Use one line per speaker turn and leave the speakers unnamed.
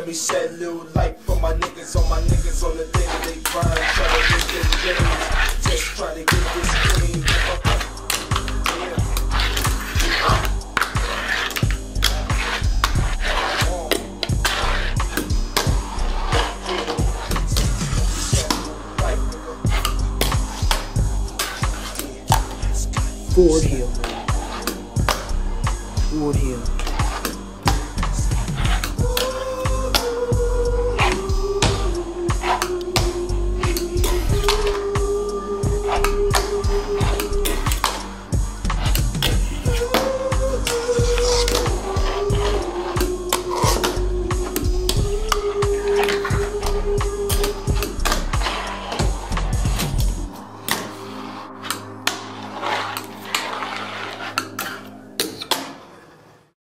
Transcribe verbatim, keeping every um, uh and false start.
Let me shed a little light for my niggas, on my niggas on the day that they grind. Try to get this games, just try to get this clean.
Ford Hill. Ford Hill.